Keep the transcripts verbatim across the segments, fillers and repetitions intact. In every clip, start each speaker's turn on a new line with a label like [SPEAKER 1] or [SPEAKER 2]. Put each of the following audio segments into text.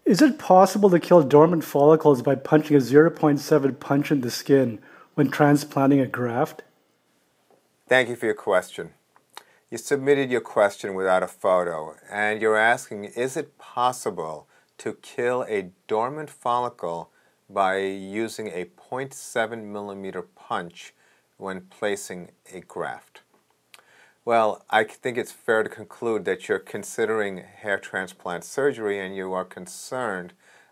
[SPEAKER 1] Is it possible to kill dormant follicles by punching a zero point seven punch in the skin when transplanting a graft?
[SPEAKER 2] Thank you for your question. You submitted your question without a photo, and you're asking, is it possible to kill a dormant follicle by using a zero point seven millimeter punch when placing a graft? Well, I think it's fair to conclude that you're considering hair transplant surgery and you are concerned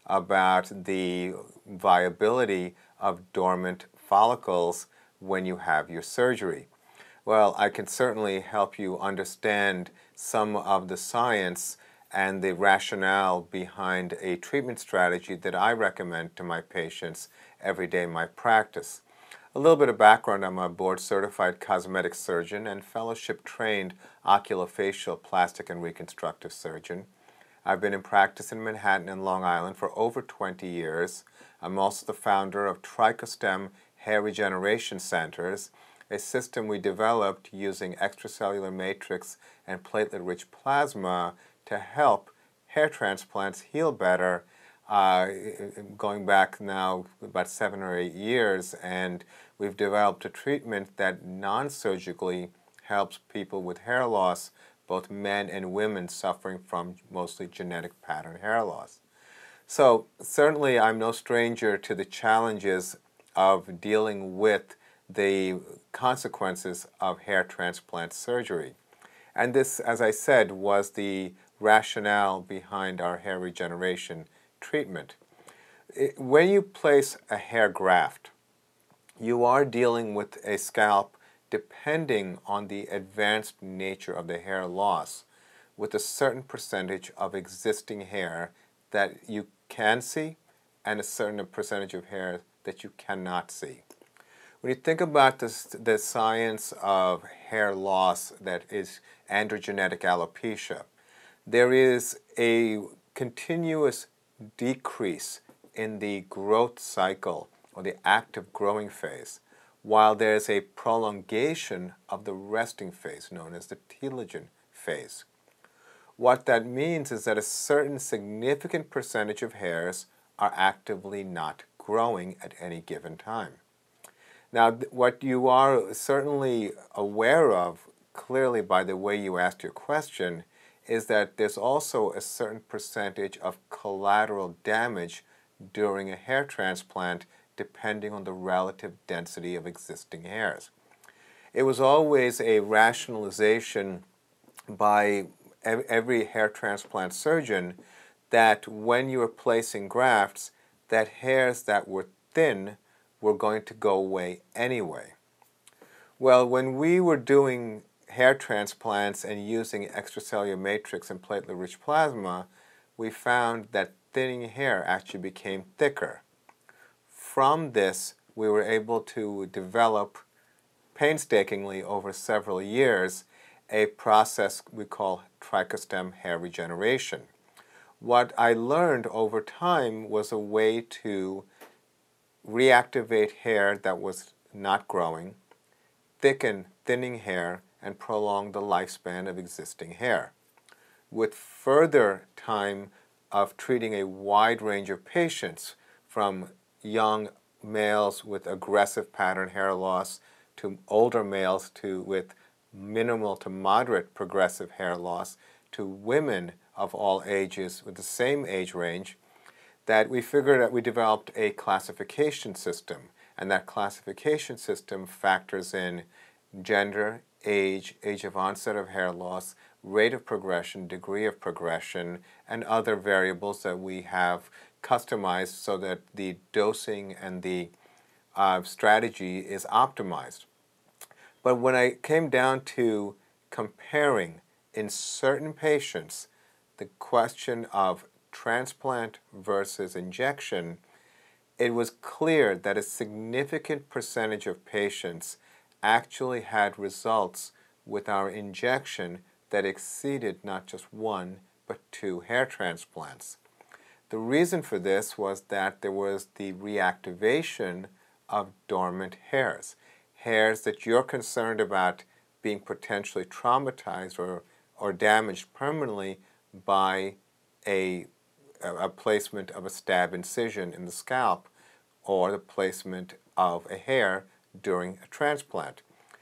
[SPEAKER 2] about the viability of dormant follicles when you have your surgery. Well, I can certainly help you understand some of the science and the rationale behind a treatment strategy that I recommend to my patients every day in my practice. A little bit of background: I'm a board-certified cosmetic surgeon and fellowship-trained oculofacial plastic and reconstructive surgeon. I've been in practice in Manhattan and Long Island for over twenty years. I'm also the founder of TrichoStem Hair Regeneration Centers, a system we developed using extracellular matrix and platelet-rich plasma to help hair transplants heal better, uh, going back now about seven or eight years, and we've developed a treatment that non-surgically helps people with hair loss, both men and women suffering from mostly genetic pattern hair loss. So certainly I'm no stranger to the challenges of dealing with the consequences of hair transplant surgery. And this, as I said, was the rationale behind our hair regeneration treatment. It, when you place a hair graft, you are dealing with a scalp depending on the advanced nature of the hair loss, with a certain percentage of existing hair that you can see and a certain percentage of hair that you cannot see. When you think about this, the science of hair loss that is androgenetic alopecia, there is a continuous decrease in the growth cycle or the active growing phase, while there's a prolongation of the resting phase known as the telogen phase. What that means is that a certain significant percentage of hairs are actively not growing at any given time. Now, what you are certainly aware of, clearly by the way you asked your question, is that there's also a certain percentage of collateral damage during a hair transplant depending on the relative density of existing hairs. It was always a rationalization by every hair transplant surgeon that when you were placing grafts, that hairs that were thin were going to go away anyway. Well, when we were doing hair transplants and using extracellular matrix and platelet-rich plasma, we found that thinning hair actually became thicker. From this, we were able to develop painstakingly over several years a process we call TrichoStem Hair Regeneration. What I learned over time was a way to reactivate hair that was not growing, thicken thinning hair, and prolong the lifespan of existing hair. With further time of treating a wide range of patients, from young males with aggressive pattern hair loss to older males to with minimal to moderate progressive hair loss to women of all ages with the same age range, that we figured that we developed a classification system, and that classification system factors in gender, age, age of onset of hair loss, rate of progression, degree of progression, and other variables that we have customized so that the dosing and the uh, strategy is optimized. But when I came down to comparing in certain patients the question of transplant versus injection, it was clear that a significant percentage of patients actually had results with our injection that exceeded not just one but two hair transplants. The reason for this was that there was the reactivation of dormant hairs, hairs that you're concerned about being potentially traumatized or, or damaged permanently by a a placement of a stab incision in the scalp or the placement of a hair during a transplant.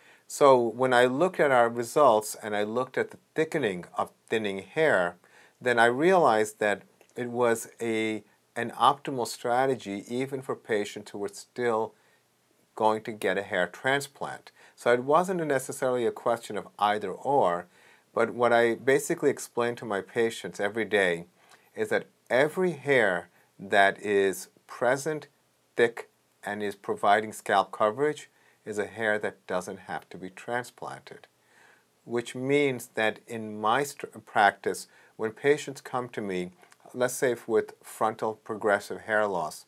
[SPEAKER 2] So when I looked at our results and I looked at the thickening of thinning hair, then I realized that it was a, an optimal strategy even for patients who were still going to get a hair transplant. So it wasn't necessarily a question of either or, but what I basically explain to my patients every day is that every hair that is present, thick, and is providing scalp coverage is a hair that doesn't have to be transplanted. Which means that in my practice, when patients come to me, let's say with frontal progressive hair loss,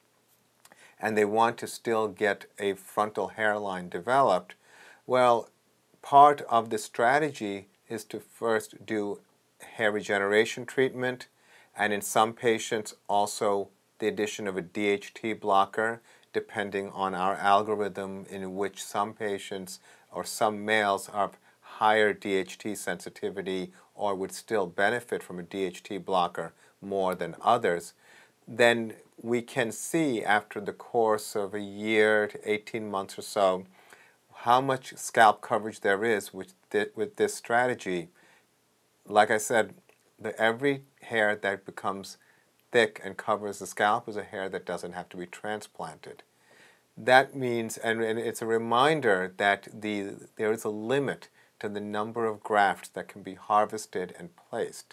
[SPEAKER 2] and they want to still get a frontal hairline developed, well, part of the strategy is to first do hair regeneration treatment, and in some patients also the addition of a D H T blocker, depending on our algorithm, in which some patients or some males have higher D H T sensitivity or would still benefit from a D H T blocker more than others. Then we can see after the course of a year to eighteen months or so how much scalp coverage there is with, th with this strategy. Like I said, the, every hair that becomes thick and covers the scalp is a hair that doesn't have to be transplanted. That means, and, and it's a reminder that the, there is a limit to the number of grafts that can be harvested and placed.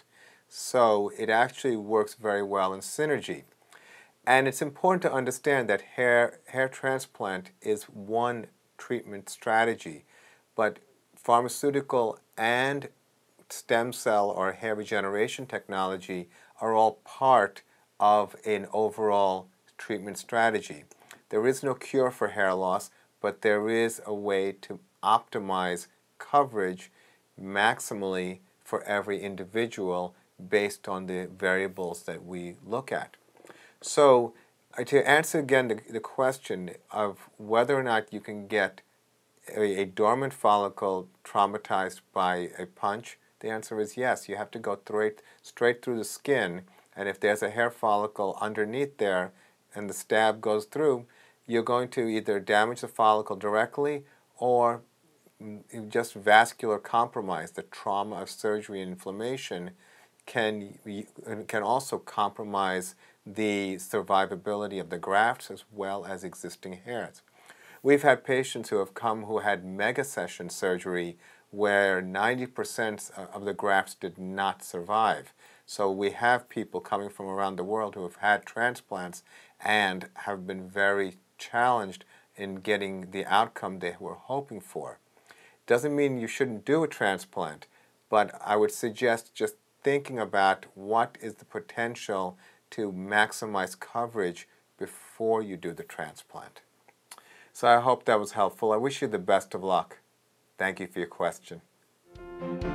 [SPEAKER 2] So it actually works very well in synergy. And it's important to understand that hair, hair transplant is one treatment strategy, but pharmaceutical and stem cell or hair regeneration technology are all part of an overall treatment strategy. There is no cure for hair loss, but there is a way to optimize coverage maximally for every individual based on the variables that we look at. So uh, to answer again the, the question of whether or not you can get a, a dormant follicle traumatized by a punch, the answer is yes. You have to go straight, straight through the skin, and if there's a hair follicle underneath there and the stab goes through, you're going to either damage the follicle directly or just vascular compromise. The trauma of surgery and inflammation can, can also compromise the survivability of the grafts as well as existing hairs. We've had patients who have come who had megasession surgery where ninety percent of the grafts did not survive. So we have people coming from around the world who have had transplants and have been very challenged in getting the outcome they were hoping for. Doesn't mean you shouldn't do a transplant, but I would suggest just thinking about what is the potential to maximize coverage before you do the transplant. So I hope that was helpful. I wish you the best of luck. Thank you for your question.